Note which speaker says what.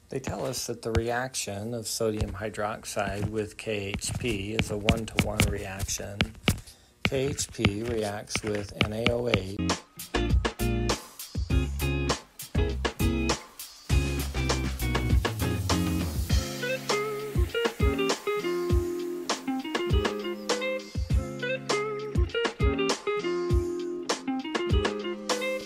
Speaker 1: They tell us that the reaction of sodium hydroxide with KHP is a 1-to-1 reaction. KHP reacts with NaOH